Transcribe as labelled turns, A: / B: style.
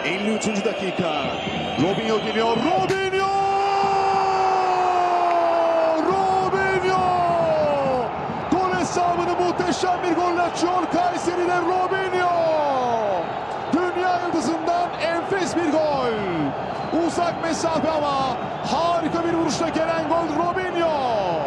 A: 53. dakika. Robinho geliyor. Robinho! Gol hesabını muhteşem bir golle açıyor Kayseri'de Robinho. Dünya yıldızından enfes bir gol. Uzak mesafe ama harika bir vuruşla gelen gol Robinho.